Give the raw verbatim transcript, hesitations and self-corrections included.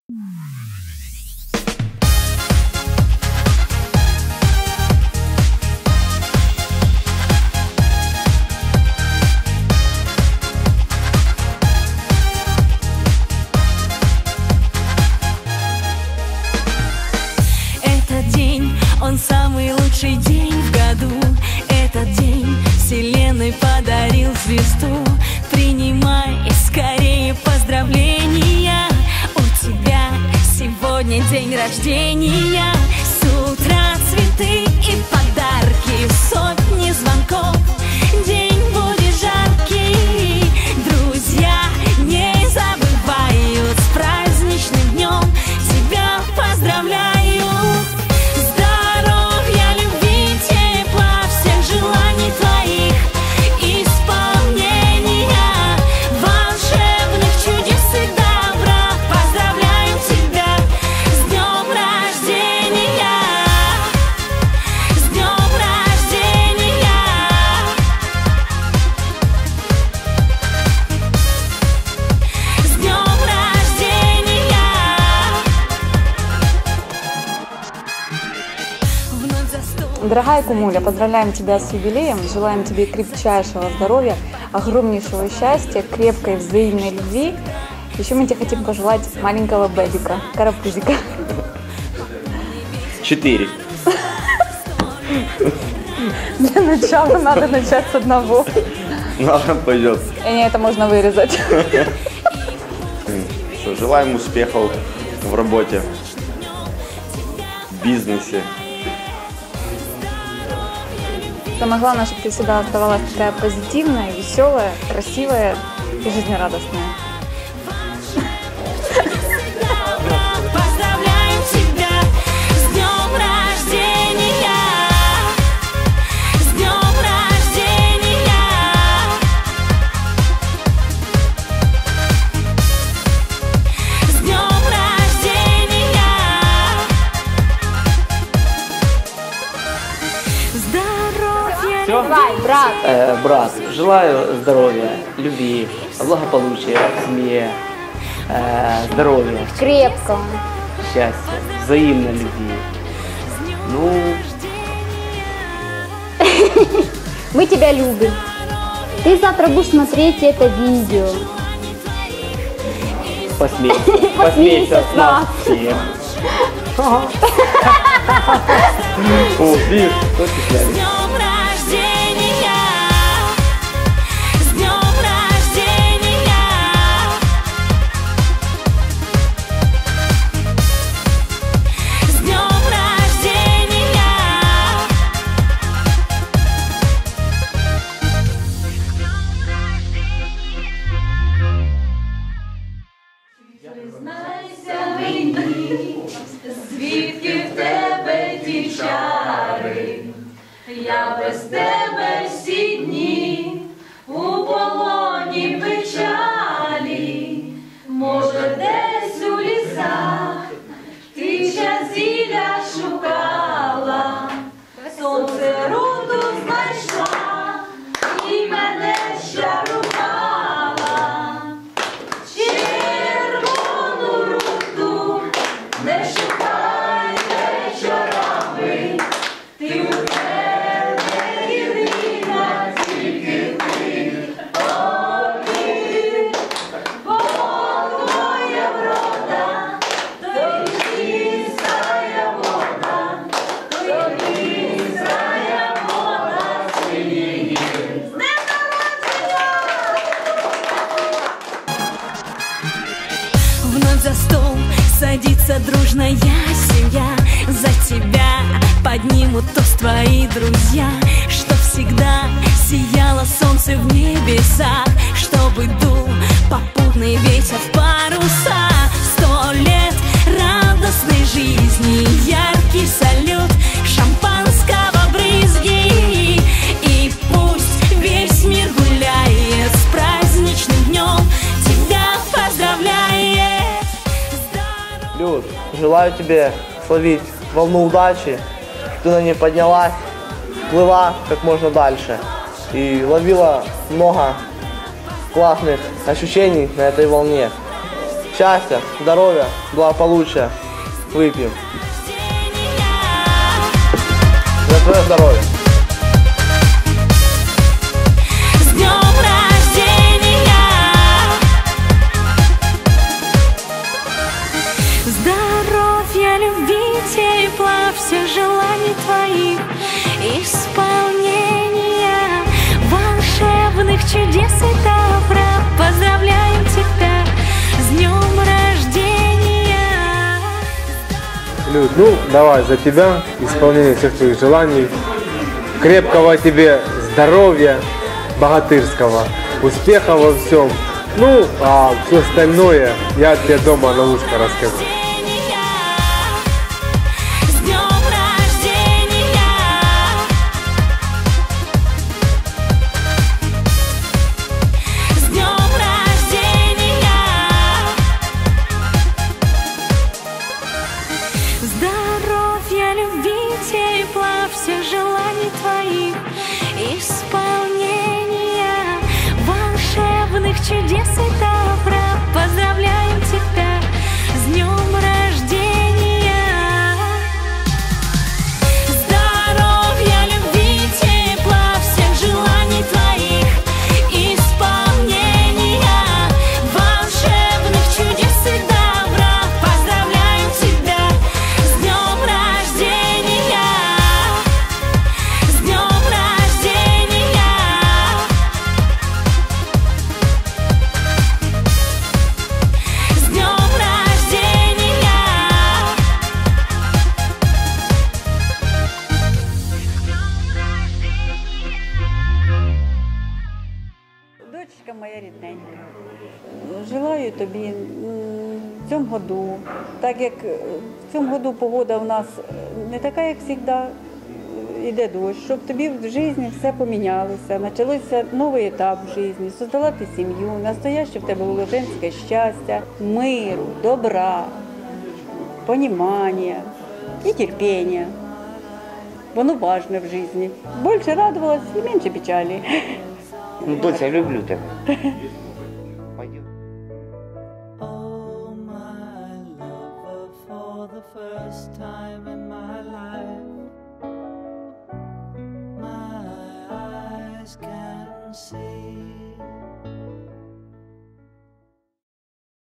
Этот день, он самый лучший день в году. Этот день Вселенной подарил звезду. Принимай скорее поздравления. У тебя сегодня день рождения. С утра цветы и подарки, сотни звонков. День будет жаркий. Друзья не забывают. С праздничным днем тебя поздравляю. Здоровья, любви, тепла, всех желаний твоих, исполнения волшебных чудес и добра. Поздравляю тебя с днем рождения, с днем рождения, с днем рождения. Вновь за стол. Дорогая Кумуля, поздравляем тебя с юбилеем, желаем тебе крепчайшего здоровья, огромнейшего счастья, крепкой взаимной любви. Еще мы тебе хотим пожелать маленького бэбика, карапузика. Четыре. Для начала надо начать с одного. Ладно, пойдет. И не, это можно вырезать. Что, желаем успехов в работе, в бизнесе. Самое главное, чтобы ты всегда оставалась такая позитивная, веселая, красивая и жизнерадостная. Поздравляем тебя с днем рождения, с днем рождения, с днем рождения. Здоровья. Давай, брат! Э, брат, желаю здоровья, любви, благополучия в семье, э, здоровья, Крепкого. счастья, взаимной любви. Ну, Мы тебя любим. Ты завтра будешь смотреть это видео. посмейся, Посмейся посмейся с с нас нас. всех. О, видишь, вот и С сняли. днем рождения, с днем рождения, с днем рождения. Признайся мені, звідки в тебе ті чари, я без тебе всі дні у полоні печалі, може десь у лісах ти зілля шукала, сонце руду знайшла і мене щарувала. Червону руду не шукай вечорами, ти у мене єдина, тільки ти один, бо твоя врода, то чистая вода, то чистая вода синіє. З днем народження! Вновь за стол садится дружная семья. За тебя поднимут тост твои друзья. Чтоб всегда сияло солнце в небесах, чтобы дул попутный ветер в паруса. Сто лет радостной жизни, яркий салют, шампанского брызги. И пусть весь мир гуляет с праздничным днем, тебя поздравляет. Люд, желаю тебе словить волну удачи, чтобы ты на ней поднялась, плыла как можно дальше и ловила много классных ощущений на этой волне. счастья, здоровья, благополучия. Выпьем. За твое здоровье. С днем рождения! Здоровья, любви, тепла, всех желаний твоих, исполнения волшебных чудес и добра. Поздравляем тебя с днем рождения! Люд, ну давай за тебя, исполнение всех твоих желаний, крепкого тебе здоровья, богатырского, успеха во всем. Ну, а все остальное я тебе дома на ушко расскажу. С днем рождения! С днем рождения! Здоровья, любви, тепла, всех желаний твоих, исполнения волшебных чудес и добра. Поздравляем тебя с днем рождения! Здоровья, любви, тепла, всех желаний твоих, исполнения волшебных чудес и добра. Поздравляем тебя с днем рождения! С днем рождения! С днем рождения! Дочечка моя рідненька, желаю тобі м, в цьому году, так як е, в цьому году погода в нас е, не така, як завжди, йде дощ, щоб тобі в житті все помінялося, почався новий етап в житті, создала ти сім'ю, настояще в тебе було женське щастя, миру, добра, понімання і терпіння. Воно важне в житті. Більше радувалась і менше печалі. Ну, доця, люблю тебе. Пойдем. Oh, my lover, for the first time in my life, my eyes can see